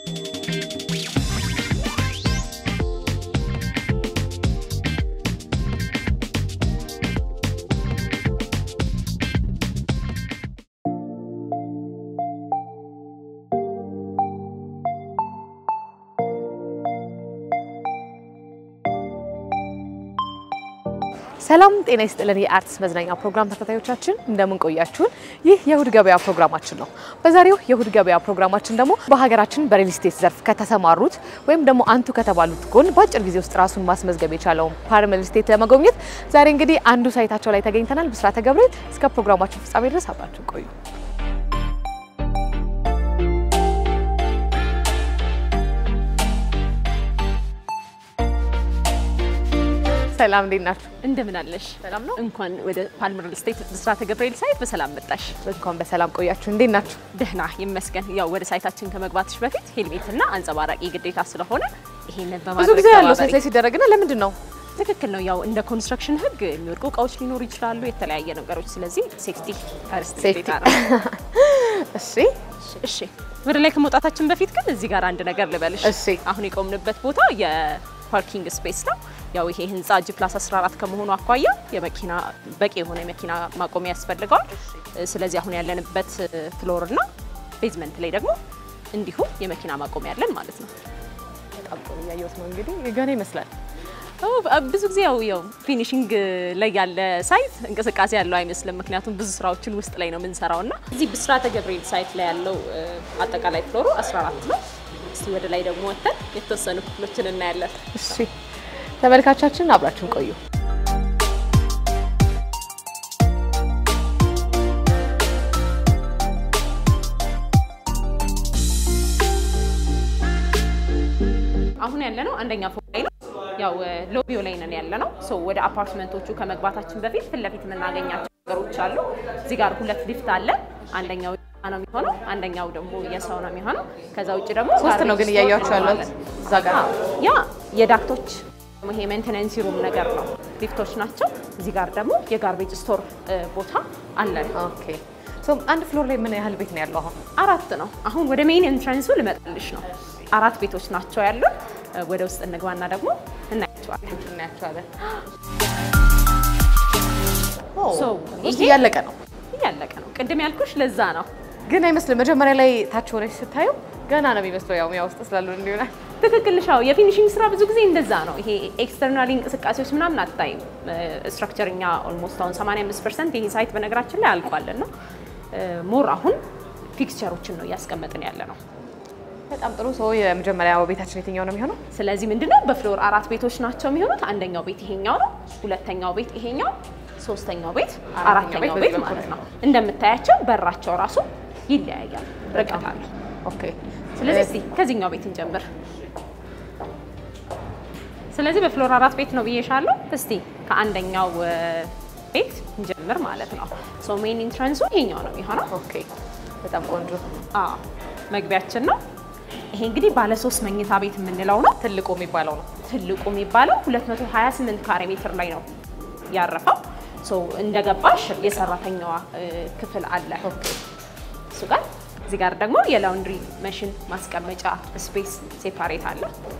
ሰላም ጤና ይስጥልን የአርትስ መዝናኛ ፕሮግራም ተከታታዮቻችን እንደምን ቆያችሁን ይህ የሁድ ገበያ ፕሮግራማችን ነው በዛሬው የሁድ ገበያ ፕሮግራማችን ደግሞ በሀገራችን በሪል ስቴት ዘርፍ ከተሰማሩት ወይም ደግሞ አንቱ ከተባሉት ጎን ባጭር ጊዜ ውስጥ ራሱን ማስመዝገብ የቻለው ፓርም ሪል ስቴት ለመጎብኘት ዛሬ እንግዲህ አንዱ ሳይታቸው ላይ ተገኝተናል ብስራተ ገብርኤል እስከ ፕሮግራማችን ፍጻሜ ድረስ አብራችሁን ቆዩ ሰላም እንዴናችሁ እንደምን አለሽ ሰላም ነው እንኳን ወደ ፓልም ሪል ስቴት ብስራተ ገብርኤል ሳይት በሰላም መጣሽ እንኳን በሰላም ቆያችሁ እንዴናችሁ ደህና ይመስገን ያው ወደ ሳይታችን ከመግባትሽ በፊት ሄልሜትና አንጸባራቂ ግዴታ ስለሆነ ይሄንን በማድረግ ብዙ ጊዜ ያለው ሳይት ላይ ሲደረግና ለምንድን ነው ትክክል ነው ያው እንደ ኮንስትራክሽን ህግ የሚወርቁ እቃዎች ሊኖሩ ይችላሉ የተለያየ ነገሮች ስለዚህ ሴፍቲ ፈርስት ሴፍቲ እሺ ወደ ላይ ከመውጣታችን በፊት ግን እዚህ ጋር አንድ ነገር ልበልሽ አሁን የቆምንበት ቦታ የፓርኪንግ ስፔስ ነው ያው ይሄ ህንጻ G+14 ከመሆኑ አቋያ የመኪና በቂ የሆነ የመኪና ማቆሚያ ያስፈልጋል ስለዚህ አሁን ያለንበት ፍሎር እና ቤዝመንት ላይ ደግሞ እንዲሁ የመኪና ማቆሚያ ያለን ማለት ነው በጣም ጥሩ ያየሁት ነው እንግዲህ ገና ይመስላል ብዙ ጊዜ ያው ፊኒሺንግ ላይ ያለ ሳይት እንቅስቃሴ ያለው አይመስልም ምክንያቱም ብዙ ስራዎችን ውስጥ ላይ ነው የምንሰራውና እዚህ ብስራተ ገብርኤል ሳይት ላይ ያለው አጠቃላይ ፍሎሩ 14 ነው እስቲ ወደ ላይ ደግሞ ወጥተን የተወሰኑ ክፍሎችን እናያለን እሺ ተመልካቾቻችን አብራችሁን ቆዩ አሁን ያለነው አንደኛ ፎቅ ላይ ነው ያው ሎቢው ላይ ነን ያለነው ሶ ወደ አፓርትመንቶቹ ከመግባታችን በፊት ፍለፊት የምናገኛቸው ነገሮች አሉ እዚህ ጋር ሁለት ሊፍት አለ አንደኛው ነው የሚሆነው አንደኛው ደግሞ የሰው ነው የሚሆነው ከዛ ውጪ ደግሞ ሶስት ነው ግን ያያያችሁ ያለው እዛ ጋር ያ የዳክቶች ይሄ ሜንቴናንስ ሩም ነገር ነው ሊፍቶች ናቸው እዚህ ጋር ደግሞ የጋርቤጅ ስቶር ቦታ አለ ኦኬ ሶ አንድ ፍሎር ላይ ምን ያህል ቤት ነው ያለው አሁን አራት ነው አሁን ወደ ሜን ኤንትራንሱ ልመጣልሽ ነው አራት ቤቶች ናቸው ያሉት ወደ ውስጥ እንግባና ደግሞ እናያቸዋለን ሶ ይሄ ያለቀ ነው ቅድም ያልኩሽ ለዛ ነው ግን አይመስልም መጀመሪያ ላይ ታች ሆነሽ ስታዩ ገና ነው የሚመስለው ያው ውስጥ ስላሉ እንደሆነ ትክክልሻው የፊኒሺንግ ስራ ብዙ ጊዜ እንደዛ ነው ይሄ ኤክስተርናል እንቅስቃሴዎች ምናምን አታይም ስትራክቸርኛ ኦልሞስት አሁን 85% ይሄ ሳይት በነገራችን ላይ አልቋልና ሞር አሁን ፊክስቸሮችን ነው ያስቀመጥን ያለ ነው በጣም ጥሩ ሰው የመጀመሪያው ቤታችን የትኛው ነው የሚሆነው ስለዚህ ምንድነው በፍሎር አራት ቤቶች ናቸው የሚሆኑት አንደኛው ቤት ይሄኛው ነው ሁለተኛው ቤት ይሄኛው ሶስተኛው ቤት አራተኛው ቤት ማለት ነው እንደምታያቸው በራቸው ራሱ ይለያያል ርቀታል ኦኬ ስለዚህ ከዚህኛው ቤት እንጀምር ስለዚህ በፍሎር አራት ቤት ነው ብዬሻለሁ እስቲ ከአንደኛው ቤት እንጀምር ማለት ነው ሶ ሜን ኢንትራንሱ ይሄኛው ነው የሚሆነው ኦኬ በጣም ቆንጆ መግቢያችን ነው ይሄ እንግዲህ ባለ 3 መኝታ ቤት የምንለው ነው ትልቁ የሚባለው 228 ካሬ ሜትር ላይ ነው ያረፈው ሶ እንደገባሽ የሰራተኛዋ ክፍል አለ ኦኬ እሱ ጋር እዚህ ጋር ደግሞ የላውንድሪ ማሽን ማስቀመጫ ስፔስ ሴፓሬት አለ ኦኬ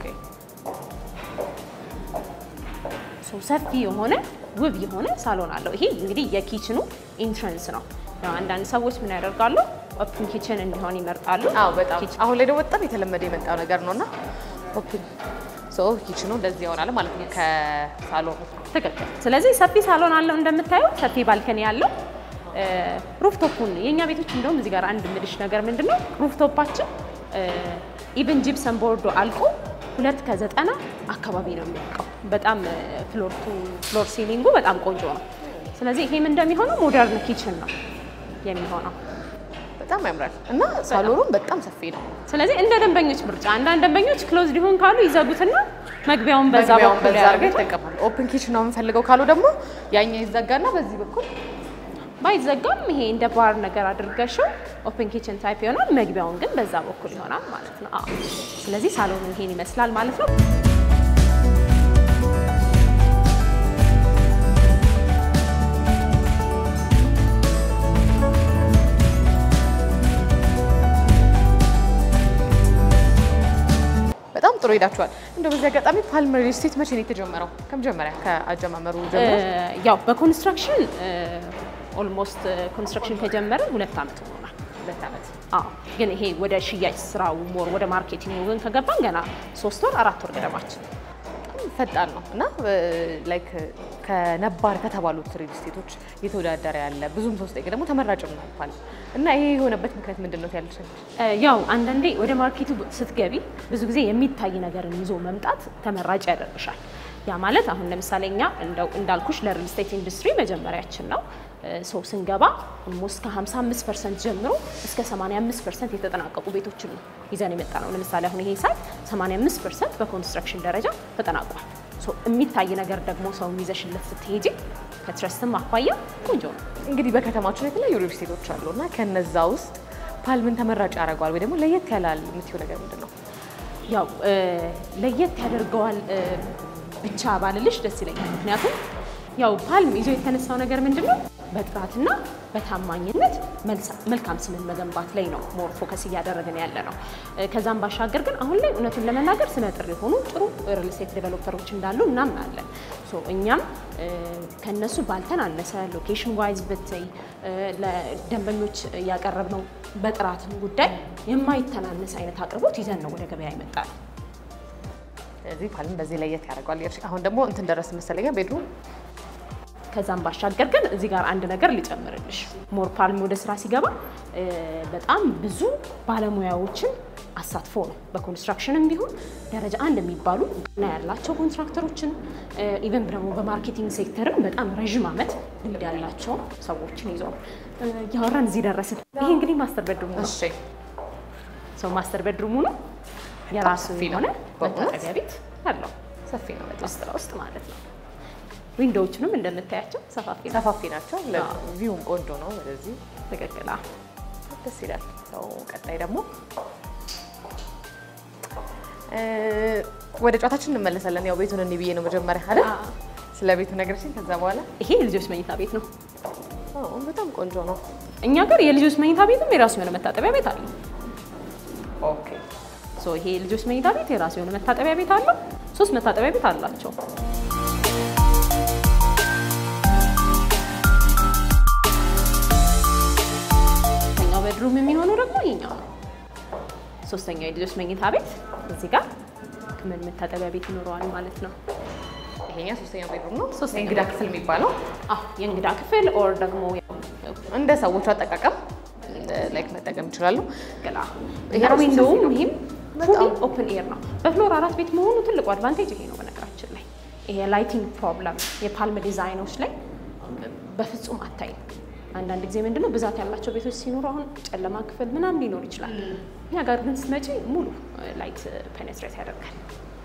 ሶ ሰፊ የሆነ ውብ የሆነ ሳሎን አለው ይሄ እንግዲህ የኪችኑ ኢንትራንስ ነው ያው አንዳንድ ሰዎች ምን ያደርጋሉ ኦፕን ኪችን እንዲሆን ይመርጣሉ በጣም አሁን ላይ ደግሞ በጣም የተለመደ የመጣው ነገር ነውና ኦፕን ሶ ኪችኑ እንደዚህ ይሆናል ማለት ነው ከሳሎኑ ትክክል ስለዚህ ሰፊ ሳሎን አለው እንደምታዩ ሰፊ ባልከኒ ያለው ሩፍቶፑን የኛ ቤቶች እንደውም እዚህ ጋር አንድ ምልሽ ነገር ምንድነው ሩፍቶፓችን ኢቭን ጂፕሰም ቦርዶ አልቆ 2.90 አካባቢ ነው የሚያልቀው በጣም ፍሎር ሲሊንጉ በጣም ቆንጆ ነው ስለዚህ ይሄም እንደሚሆነው ሞደርን ኪችን ነው የሚሆነው በጣም ያምራል እና ሳሎኑም በጣም ሰፊ ነው ስለዚህ እንደ ደንበኞች ምርጫ አንዳንድ ደንበኞች ክሎዝ ሊሆን ካሉ ይዘጉትና መግቢያውን በዛ በኩል ያደርጋሉ ኦፕን ኪችን ነው የምፈልገው ካሉ ደግሞ ያኛ ይዘጋና በዚህ በኩል ባይዘጋም ይሄ እንደ ባር ነገር አድርገሽው ኦፕን ኪችን ታይፕ ይሆናል መግቢያውን ግን በዛ በኩል ይሆናል ማለት ነው ስለዚህ ሳሎኑ ይሄን ይመስላል ማለት ነው ጥሩ ሄዳችኋል። እንደው በዚህ አጋጣሚ ፓልም ሪል ስቴት መቼ ነው የተጀመረው? ከመጀመሪያ ከአጀማመሩ ጀምሮ ያው በኮንስትራክሽን ኦልሞስት ኮንስትራክሽን ከጀመረ 2 ዓመት ሆኗል። 2 ዓመት። ግን ይሄ ወደ ሽያጭ ስራው ሞር ወደ ማርኬቲንግ ግን ከገባን ገና 3 ወር 4 ወር ገደማችን ፈጣን ነው እና ላይክ ከነባር ከተባሉት ሪል ስቴቶች እየተወዳደረ ያለ ብዙም ሰው ስጠይቅ ደግሞ ተመራጭም ነው ፓልም እና ይሄ የሆነበት ምክንያት ምንድነው ያልሽ? ያው አንዳንዴ ወደ ማርኬቱ ስትገቢ ብዙ ጊዜ የሚታይ ነገርን ይዞ መምጣት ተመራጭ ያደርግሻል። ያ ማለት አሁን ለምሳሌ እኛ እንዳልኩሽ ለሪል ስቴት ኢንዱስትሪ መጀመሪያችን ነው። ሰው ስንገባ ኦልሞስት ከ55% ጀምሮ እስከ 85% የተጠናቀቁ ቤቶችን ይዘን የመጣ ነው። ለምሳሌ አሁን ይሄ ሳይት 85% በኮንስትራክሽን ደረጃ ተጠናቋል። የሚታይ ነገር ደግሞ ሰው ይዘሽለት ስትሄጂ ከትረስትም አኳያ ቆንጆ ነው። እንግዲህ በከተማችን የተለያዩ ሪል ስቴቶች አሉና ከነዛ ውስጥ ፓልምን ተመራጭ ያደርገዋል ወይ ደግሞ ለየት ያላል የምትይው ነገር ምንድነው? ያው ለየት ያደርገዋል ብቻ ባልልሽ ደስ ይለኛል። ምክንያቱም ያው ፓልም ይዞ የተነሳው ነገር ምንድነው በጥራትና በታማኝነት መልካም ስምን መገንባት ላይ ነው ሞር ፎከስ እያደረግን ያለ ነው። ከዛም ባሻገር ግን አሁን ላይ እውነቱን ለመናገር ስመጥር የሆኑ ጥሩ ሪል ስቴት ዴቨሎፐሮች እንዳሉ እናምናለን። እኛም ከነሱ ባልተናነሰ ሎኬሽን ዋይዝ ብትይ ለደንበኞች ያቀረብነው በጥራት ጉዳይ የማይተናነስ አይነት አቅርቦት ይዘን ነው ወደ ገበያ ይመጣል። ስለዚህ ፓልም በዚህ ለየት ያደርገዋል። አሁን ደግሞ እንትን ደረስ መሰለኝ ቤድሩም። ከዛም ባሻገር ግን እዚህ ጋር አንድ ነገር ሊጨምርልሽ ሞር ፓልም ወደ ስራ ሲገባ በጣም ብዙ ባለሙያዎችን አሳትፎ ነው። በኮንስትራክሽንም ቢሆን ደረጃ 1 የሚባሉ እና ያላቸው ኮንትራክተሮችን ኢቨን ደግሞ በማርኬቲንግ ሴክተርም በጣም ረጅም ዓመት ልምድ ያላቸው ሰዎችን ይዞ ያወራን እዚህ ደረስን። ይሄ እንግዲህ ማስተር ቤድሩም ነው። እሺ ማስተር ቤድሩሙ ነው የራሱ የሆነ መታጠቢያ ቤት አለው። ሰፊ ነው በጣም ውስጥ ማለት ነው። ዊንዶዎቹንም እንደምታያቸው ሰፋፊ ናቸው። ለቪውም ቆንጆ ነው። ወደዚህ ተከክላ ደስ ይላል። ቀጣይ ደግሞ ወደ ጨዋታችን እንመለሳለን። ያው ቤቱን እንብዬ ነው መጀመሪያ አይደል? ስለ ቤቱ ነገርሽኝ። ከዛ በኋላ ይሄ የልጆች መኝታ ቤት ነው። በጣም ቆንጆ ነው። እኛ ጋር የልጆች መኝታ ቤትም የራሱ የሆነ መታጠቢያ ቤት አለው። ኦኬ ይሄ የልጆች መኝታ ቤት የራሱ የሆነ መታጠቢያ ቤት አለው። 3 መታጠቢያ ቤት አላቸው። ቤድሩም የሚሆነው ደግሞ ይሄኛው ነው። 3ኛው የልጆች መኝታ ቤት እዚህ ጋር ከምን መታጠቢያ ቤት ይኖረዋል ማለት ነው። ይሄኛ 3ኛው ቤድሩም ነው። የእንግዳ ክፍል የሚባለው የእንግዳ ክፍል ኦር ደግሞ እንደ ሰዎቹ አጠቃቀም ላይክ መጠቀም ይችላሉ። ዊንዶውም ይሄም ፉሊ ኦፕን ኤር ነው። በፍሎር 4 ቤት መሆኑ ትልቁ አድቫንቴጅ ይሄ ነው። በነገራችን ላይ ይሄ ላይቲንግ ፕሮብለም የፓልም ዲዛይኖች ላይ በፍጹም አታይም። አንዳንድ ጊዜ ምንድነው ብዛት ያላቸው ቤቶች ሲኖሩ አሁን ጨለማ ክፍል ምናምን ሊኖር ይችላል። እኛ ጋር ግን ስትመጪ ሙሉ ላይት ፔኔትሬት ያደርጋል።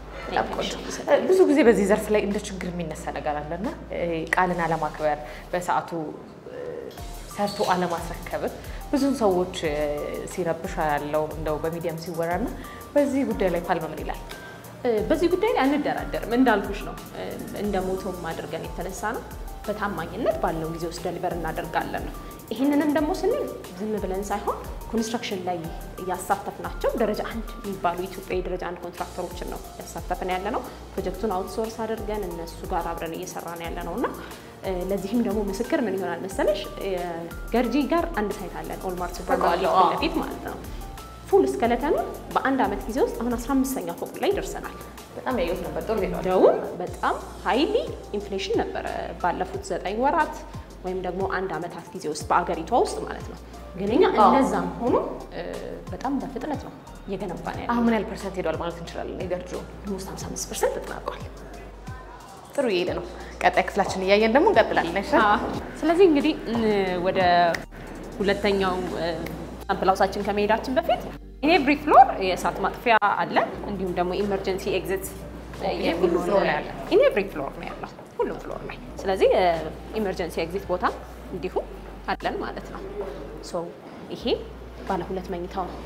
ብዙ ጊዜ በዚህ ዘርፍ ላይ እንደ ችግር የሚነሳ ነገር አለና ቃልን አለማክበር፣ በሰዓቱ ሰርቶ አለማስረከብ ብዙ ሰዎች ሲረብሻ ያለው እንደው በሚዲያም ሲወራና በዚህ ጉዳይ ላይ ፓልም ምን ይላል? በዚህ ጉዳይ ላይ አንደራደርም። እንዳልኩሽ ነው እንደ ሞቶም አድርገን የተነሳ ነው። በታማኝነት ባለው ጊዜ ውስጥ ዴሊቨር እናደርጋለን ነው። ይሄንንም ደግሞ ስንል ዝም ብለን ሳይሆን ኮንስትራክሽን ላይ ያሳተፍናቸው ደረጃ 1 የሚባሉ ኢትዮጵያዊ ደረጃ 1 ኮንትራክተሮችን ነው ያሳተፍን ያለ ነው። ፕሮጀክቱን አውትሶርስ አድርገን እነሱ ጋር አብረን እየሰራን ያለ ነውና ለዚህም ደግሞ ምስክር ምን ይሆናል መሰለሽ ገርጂ ጋር አንድ ሳይት አለን ኦልማርት ሱፐርማርኬት ለፊት ማለት ነው። ፉል ስኬለተኑ በአንድ አመት ጊዜ ውስጥ አሁን 15ኛ ፎቅ ላይ ደርሰናል። በጣም ያዩት ነበር ጥሩ ነው። ደውም በጣም ሃይሊ ኢንፍሌሽን ነበር ባለፉት 9 ወራት ወይም ደግሞ 1 አመታት ጊዜ ውስጥ በአገሪቷ ውስጥ ማለት ነው። ግን እኛ እንደዛም ሆኖ በጣም በፍጥነት ነው እየገነባን ያለው። አሁን ምን ያህል ፐርሰንት ሄዷል ማለት እንችላለን? የገርጂው ኦልሞስት 55% ተጠናቋል። ጥሩ እየሄደ ነው። ቀጣይ ክፍላችን እያየን ደግሞ እንቀጥላለን። እሺ ስለዚህ እንግዲህ ወደ ሁለተኛው ሳምፕል ሃውሳችን ከመሄዳችን በፊት ኢን ኤቭሪ ፍሎር የእሳት ማጥፊያ አለ። እንዲሁም ደግሞ ኢመርጀንሲ ኤግዚት ሁሉ ፍሎር ላይ አለ። ኢን ኤቭሪ ፍሎር ነው ያለው ሁሉ ፍሎር ላይ። ስለዚህ ኢመርጀንሲ ኤግዚት ቦታ እንዲሁ አለን ማለት ነው። ይሄ ባለ 2 መኝታው ነው።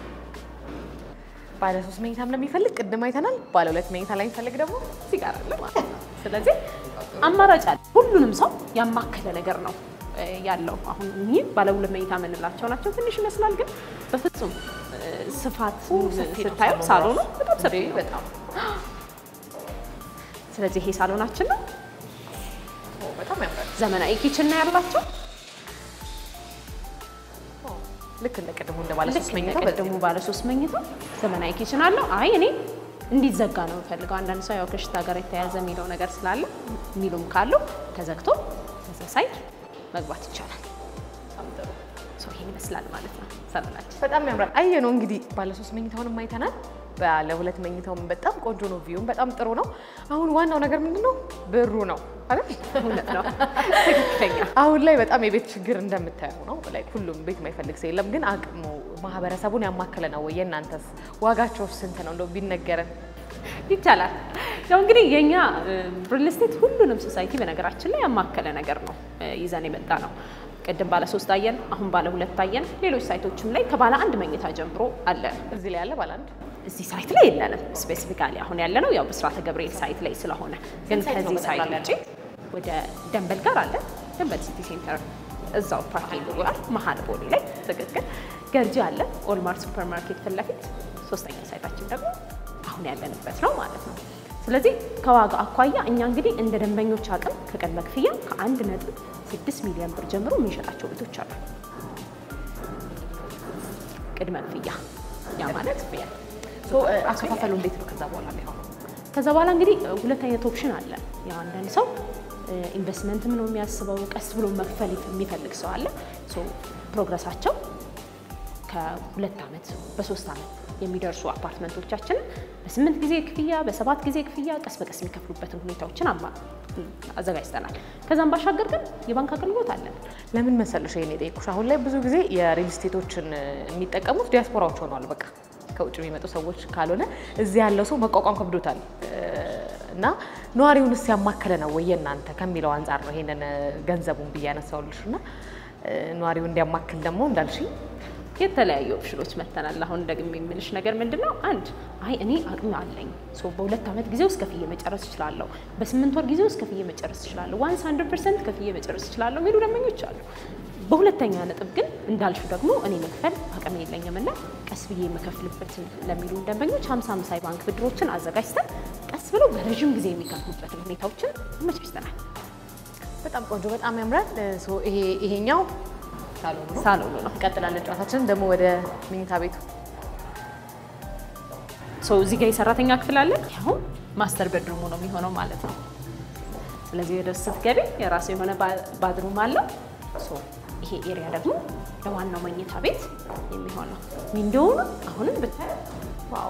ባለ 3 መኝታም ለሚፈልግ ቅድም አይተናል። ባለ 2 መኝታ ላይ የሚፈልግ ደግሞ እዚህ ጋር አለ ማለት ነው። ስለዚህ አማራጭ አለ። ሁሉንም ሰው ያማከለ ነገር ነው ያለው። አሁን ይሄ ባለ 2 መኝታ የምንላቸው ናቸው። ትንሽ ይመስላል ግን በፍጹም ስፋት ስታዩ ሳሎኑ በጣም ሰፊ ነው። ስለዚህ ይሄ ሳሎናችን ነው በጣም ያምራል ዘመናዊ ኪችን ነው ያላቸው ልክ እንደቀደሙ እንደባለ 3 መኝታ በደሙ ባለ 3 መኝታ ዘመናዊ ኪችን አለው አይ እኔ እንዲዘጋ ነው ፈልገው አንዳንድ ሰው ያው ከሽታ ጋር የተያያዘ የሚለው ነገር ስላለ ሚሉም ካለው ተዘግቶ ተሰሳይ መግባት ይቻላል ሳምጥሩ ሶ ይሄን ይመስላል ማለት ነው ሰላላችን በጣም ያምራል አየነው እንግዲህ ባለ 3 መኝታውንም አይተናል ባለ 2 መኝታውም በጣም ቆንጆ ነው ቪውም በጣም ጥሩ ነው አሁን ዋናው ነገር ምንድነው ብሩ ነው አይደል እውነት ነው አሁን ላይ በጣም የቤት ችግር እንደምታየው ነው ላይ ሁሉም ቤት የማይፈልግ ሰው የለም ግን አቅሙ ማህበረሰቡን ያማከለ ነው ወይ እናንተስ ዋጋቸው ስንት ነው እንደው ቢነገረን ይቻላል ያው እንግዲህ የኛ ሪል ስቴት ሁሉንም ሶሳይቲ በነገራችን ላይ ያማከለ ነገር ነው ይዘን የመጣ ነው ቀደም ባለ 3 አየን አሁን ባለ 2 አየን ሌሎች ሳይቶችም ላይ ከባለ 1 መኝታ ጀምሮ አለ እዚህ ላይ ያለ ባለ 1 እዚህ ሳይት ላይ የለንም ስፔሲፊካሊ አሁን ያለ ነው ያው በስራተ ገብርኤል ሳይት ላይ ስለሆነ ግን ከዚህ ሳይት ውጪ ወደ ደንበል ጋር አለ ደንበል ሲቲ ሴንተር እዛው ፓርኪንግ ጋር መሀል ቦሌ ላይ ትክክል ገርጂ አለ ኦልማርት ሱፐርማርኬት ፊት ለፊት ሶስተኛ ሳይታችን ደግሞ አሁን ያለንበት ነው ማለት ነው ስለዚህ ከዋጋ አኳያ እኛ እንግዲህ እንደ ደንበኞች አቅም ከቀድመ ክፍያ ከ1.6 ሚሊዮን ብር ጀምሮ የምንሸጣቸው ቤቶች አሉ ቅድመ ክፍያ ያ ማለት ክፍያ አከፋፈሉ እንዴት ነው ከዛ በኋላ እንግዲህ ሁለት አይነት ኦፕሽን አለ ያ አንዳንድ ሰው ኢንቨስትመንትም ነው የሚያስበው ቀስ ብሎ መክፈል የሚፈልግ ሰው አለ ሶ ፕሮግረሳቸው ከ2 አመት በ3 አመት የሚደርሱ አፓርትመንቶቻችን በ8 ጊዜ ክፍያ በ7 ጊዜ ክፍያ ቀስ በቀስ የሚከፍሉበትን ሁኔታዎችን አዘጋጅተናል ከዛም ባሻገር ግን የባንክ አገልግሎት አለ ለምን መሰለሽ ይሄን የጠየኩሽ አሁን ላይ ብዙ ጊዜ የሪል ስቴቶችን የሚጠቀሙት ዲያስፖራዎች ሆነዋል በቃ ከውጭ የሚመጡ ሰዎች ካልሆነ እዚህ ያለው ሰው መቋቋም ከብዶታል እና ነዋሪውንስ ያማከለ ነው ወይ እናንተ ከሚለው አንፃር ነው ይሄንን ገንዘቡን በያነሳውልሽና ነዋሪው እንዲያማክል ደግሞ እንዳልሽ የተለያዩ ኦፕሽኖች መተናል አሁን ደግሜ የምልሽ ነገር ምንድነው አንድ አይ እኔ አቅም አለኝ ሶ በ2 አመት ጊዜ ውስጥ ከፍዬ መጨረስ ይችላልው በ8 ወር ጊዜ ውስጥ ከፍዬ መጨረስ ይችላልው 100% ከፍዬ መጨረስ ይችላልው የሚሉ ደንበኞች አሉ በሁለተኛ ነጥብ ግን እንዳልሽው ደግሞ እኔ መክፈል አቅም የለኝምና ቀስ ብዬ መከፍልበት ለሚሉ ደንበኞች 50-50 ባንክ ብድሮችን አዘጋጅተን ቀስ ብለው በረጅም ጊዜ የሚከፍሉበት ሁኔታዎችን አመቻችተናል በጣም ቆንጆ በጣም ያምራል ሶ ይሄኛው ሳሎኑ ነው ቀጥላለን ጨዋታችን ደግሞ ወደ መኝታ ቤቱ ሶ እዚህ ጋር የሰራተኛ ክፍል አለ ያው ማስተር ቤድሩም ነው የሚሆነው ማለት ነው ስለዚህ ወደ ስትገቢ የራሱ የሆነ ባድሩም አለው ሶ ይሄ ኤሪያ ደግሞ ለዋናው መኝታ ቤት የሚሆነው ዊንዶው አሁንም ብታይ ዋው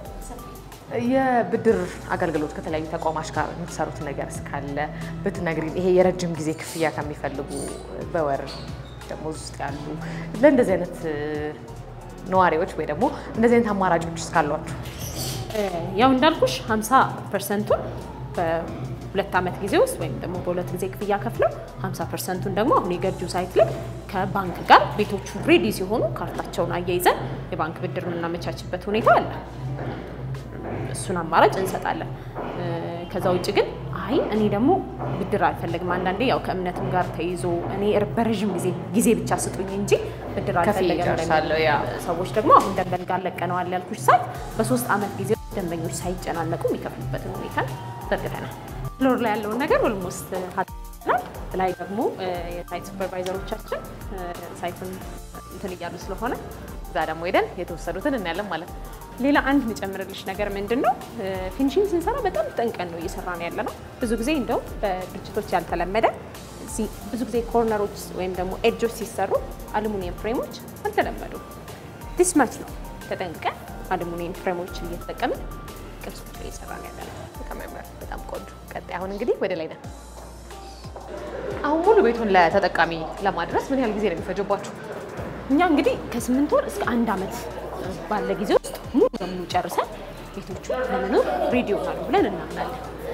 የብድር አገልግሎት ከተለያዩ ተቋማት ጋር የምትሰሩት ነገር እስካለ ብትነግሪኝ ይሄ የረጅም ጊዜ ክፍያ ከሚፈልጉ በወር ደሞዝ ውስጥ ያሉ ለእንደዚህ አይነት ነዋሪዎች ወይ ደግሞ እንደዚህ አይነት አማራጮች እስካሏችሁ ያው እንዳልኩሽ 50%ን በ2 አመት ጊዜ ውስጥ ወይም ደግሞ በ2 ጊዜ ክፍያ ከፍለው 50%ን ደግሞ አሁን የገርጂው ሳይት ላይ ከባንክ ጋር ቤቶቹ ሬዲ ሲሆኑ ካርታቸውን አያይዘን የባንክ ብድር የምናመቻችበት ሁኔታ አለ እሱን አማራጭ እንሰጣለን ከዛ ውጪ ግን አይ እኔ ደግሞ ብድር አልፈልግም አንዳንዴ ያው ከእምነትም ጋር ተይዞ እኔ በረጅም ጊዜ ብቻ ስጡኝ እንጂ ብድር አልፈልግም ሰዎች ደግሞ አሁን ደንበል ጋር ለቀነዋል ያልኩሽ ሳይት በ3 አመት ጊዜ ደንበኞች ሳይጨናነቁ የሚከፍሉበትን ሁኔታ ዘርግተናል ፍሎር ላይ ያለውን ነገር ኦልሞስት ሀጥናል ላይ ደግሞ የሳይት ሱፐርቫይዘሮቻችን ሳይቱን እንትን እያሉ ስለሆነ እዛ ደግሞ ሄደን የተወሰዱትን እናያለን ማለት ነው ሌላ አንድ መጨመርልሽ ነገር ምንድነው ፊኒሺንግ ስንሰራ በጣም ጠንቀን ነው እየሰራን ያለነው ብዙ ጊዜ እንደው በድርጅቶች ያልተለመደ ብዙ ጊዜ ኮርነሮች ወይም ደግሞ ኤድጆች ሲሰሩ አሉሚኒየም ፍሬሞች አልተለመዱ ዲስ ማች ነው ተጠንቀን አሉሚኒየም ፍሬሞችን እየተጠቀምን ቅርጾች ላይ እየሰራን ያለነው በጣም ቆንጆ ቀጣይ አሁን እንግዲህ ወደ ላይ ነን አሁን ሙሉ ቤቱን ለተጠቃሚ ለማድረስ ምን ያህል ጊዜ ነው የሚፈጀባችሁ እኛ እንግዲህ ከ8 ወር እስከ 1 አመት ባለ ጊዜ ውስጥ ሙሉ በሙሉ ጨርሰን ቤቶቹ ለመኖር ሬዲ ይሆናሉ ብለን እናምናለን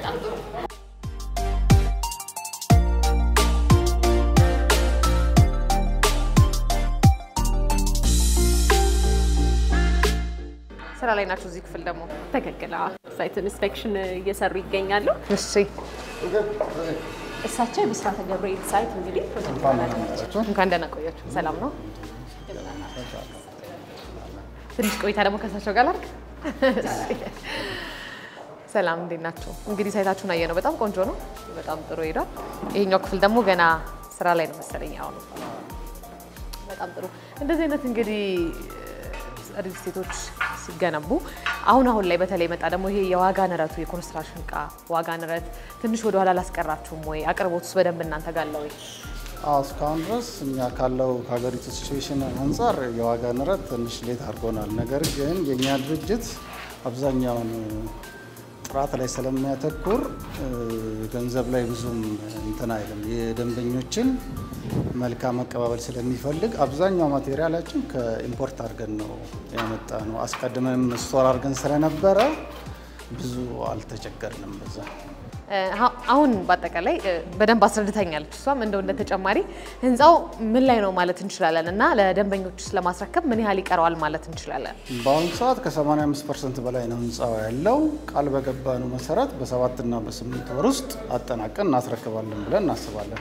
ስራ ላይ ናችሁ እዚህ ክፍል ደግሞ ተከክላ ሳይት ኢንስፔክሽን እየሰሩ ይገኛሉ እሺ እሳቸው የብስራተ ገብርኤል ሳይት እንግዲህ ፕሮጀክት ማናጀራቸው እንኳን ደህና ቆያችሁ ሰላም ነው ትንሽ ቆይታ ደግሞ ከሳቸው ጋር ላድርግ ሰላም እንዴት ናችሁ? እንግዲህ ሳይታችሁን አየነው በጣም ቆንጆ ነው። በጣም ጥሩ ሄዷል። ይሄኛው ክፍል ደግሞ ገና ስራ ላይ ነው መሰለኝ አሁን። በጣም ጥሩ። እንደዚህ አይነት እንግዲህ ሪል ስቴቶች ሲገነቡ አሁን ላይ በተለይ መጣ ደግሞ ይሄ የዋጋ ንረቱ የኮንስትራክሽን ዕቃ ዋጋ ንረት ትንሽ ወደ ኋላ ላስቀራችሁም ወይ? አቅርቦቱስ በደንብ እናንተ ጋር አለ ወይ? እስካሁን ድረስ እኛ ካለው ከሀገሪቱ ሲቹዌሽን አንጻር የዋጋ ንረት ትንሽ ሌት አድርጎናል። ነገር ግን የኛ ድርጅት አብዛኛውን ጥራት ላይ ስለሚያተኩር ገንዘብ ላይ ብዙም እንትን አይልም። የደንበኞችን መልካም አቀባበል ስለሚፈልግ አብዛኛው ማቴሪያላችን ከኢምፖርት አድርገን ነው ያመጣ ነው። አስቀድመን ስቶር አድርገን ስለነበረ ብዙ አልተቸገርንም በዛ። አሁን በአጠቃላይ በደንብ አስረድተኛለች። እሷም እንደው እንደ ተጨማሪ ህንጻው ምን ላይ ነው ማለት እንችላለን እና ለደንበኞችስ ለማስረከብ ምን ያህል ይቀረዋል ማለት እንችላለን? በአሁኑ ሰዓት ከ85% በላይ ነው ህንጻው ያለው። ቃል በገባነው መሰረት በ7 እና በ8 ወር ውስጥ አጠናቀን እናስረክባለን ብለን እናስባለን።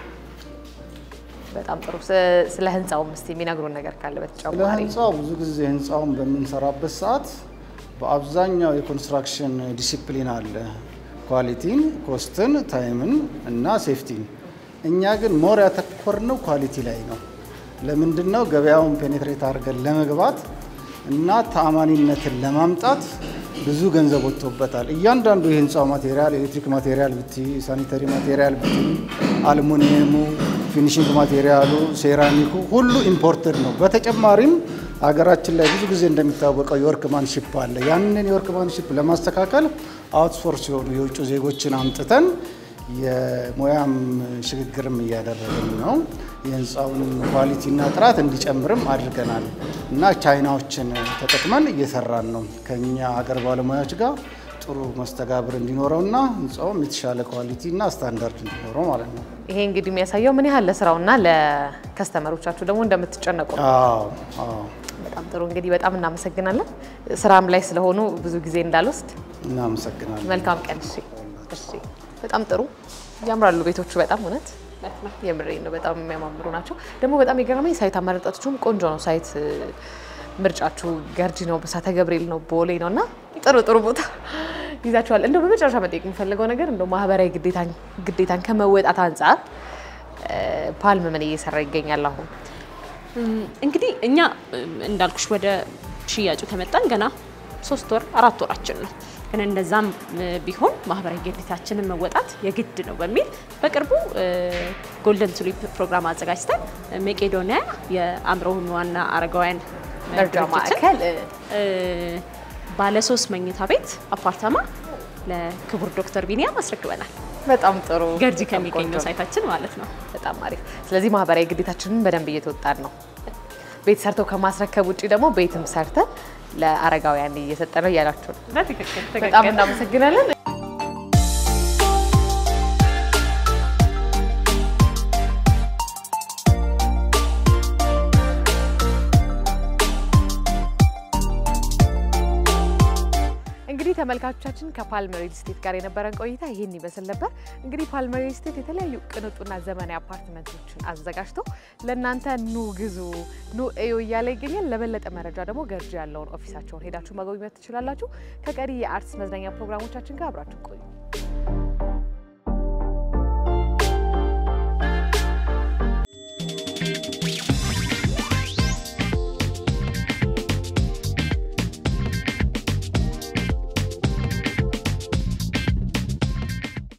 በጣም ጥሩ። ስለ ህንጻው እስቲ የሚነግሩን ነገር ካለ በተጨማሪ። ስለ ህንጻው ብዙ ጊዜ ህንጻውን በምንሰራበት ሰዓት በአብዛኛው የኮንስትራክሽን ዲሲፕሊን አለ። ኳሊቲን፣ ኮስትን፣ ታይምን እና ሴፍቲን። እኛ ግን ሞር ያተኮርነው ኳሊቲ ላይ ነው። ለምንድነው? ገበያውን ፔኔትሬት አድርገን ለመግባት እና ተአማኒነትን ለማምጣት ብዙ ገንዘብ ወጥቶበታል። እያንዳንዱ የህንጻው ማቴሪያል ኤሌክትሪክ ማቴሪያል ብቲ፣ ሳኒታሪ ማቴሪያል ብቲ፣ አልሙኒየሙ፣ ፊኒሺንግ ማቴሪያሉ፣ ሴራሚኩ ሁሉ ኢምፖርትድ ነው። በተጨማሪም ሀገራችን ላይ ብዙ ጊዜ እንደሚታወቀው የወርክማንሺፕ አለ። ያንን የወርክማንሺፕ ለማስተካከል አውትሶርስ የሆኑ የውጭ ዜጎችን አምጥተን የሙያም ሽግግርም እያደረግን ነው። የህንጻውን ኳሊቲና ጥራት እንዲጨምርም አድርገናል እና ቻይናዎችን ተጠቅመን እየሰራን ነው ከኛ ሀገር ባለሙያዎች ጋር ጥሩ መስተጋብር እንዲኖረውና ህንጻውም የተሻለ ኳሊቲና ስታንዳርድ እንዲኖረው ማለት ነው። ይሄ እንግዲህ የሚያሳየው ምን ያህል ለስራውና ለከስተመሮቻችሁ ደግሞ እንደምትጨነቁ ነው። በጣም ጥሩ። እንግዲህ በጣም እናመሰግናለን። ስራም ላይ ስለሆኑ ብዙ ጊዜ እንዳልወስድ እናመሰግናለን። መልካም ቀን። እሺ። በጣም ጥሩ ያምራሉ ቤቶቹ በጣም እውነት የምሬን ነው። በጣም የሚያማምሩ ናቸው። ደግሞ በጣም የገረመኝ ሳይት አመራረጣችሁም ቆንጆ ነው። ሳይት ምርጫችሁ ገርጂ ነው፣ በሳተ ገብርኤል ነው፣ ቦሌ ነውና ጥሩ ቦታ ይዛችኋል። እንደው በመጨረሻ መጠየቅ የምፈልገው ነገር እንደው ማህበራዊ ግዴታን ከመወጣት አንፃር ፓልም ምን እየሰራ ይገኛል አሁን? እንግዲህ እኛ እንዳልኩሽ ወደ ሽያጩ ከመጣን ገና 3 ወር 4 ወራችን ነው። ግን እንደዛም ቢሆን ማህበራዊ ግዴታችንን መወጣት የግድ ነው በሚል በቅርቡ ጎልደን ቱሊፕ ፕሮግራም አዘጋጅተን መቄዶንያ የአእምሮ ህሙማንና አረጋውያን መርጃ ማዕከል ባለ 3 መኝታ ቤት አፓርታማ ለክቡር ዶክተር ቢኒያም አስረክበናል። በጣም ጥሩ። ገርጂ ከሚገኘው ሳይታችን ማለት ነው። በጣም አሪፍ። ስለዚህ ማህበራዊ ግዴታችንን በደንብ እየተወጣን ነው። ቤት ሰርተው ከማስረከብ ውጪ ደግሞ ቤትም ሰርተን ለአረጋውያን እየሰጠነው እያላችሁ ነው። በትክክል በጣም እናመሰግናለን። እንግዲህ ተመልካቾቻችን ከፓልም ሪል ስቴት ጋር የነበረን ቆይታ ይሄን ይመስል ነበር። እንግዲህ ፓልም ሪል ስቴት የተለያዩ ቅንጡና ዘመናዊ አፓርትመንቶችን አዘጋጅቶ ለእናንተ ኑ ግዙ ኑ እዩ እያለ ይገኛል። ለበለጠ መረጃ ደግሞ ገርጂ ያለውን ኦፊሳቸውን ሄዳችሁ መጎብኘት ትችላላችሁ። ከቀሪ የአርትስ መዝናኛ ፕሮግራሞቻችን ጋር አብራችሁ ቆዩ።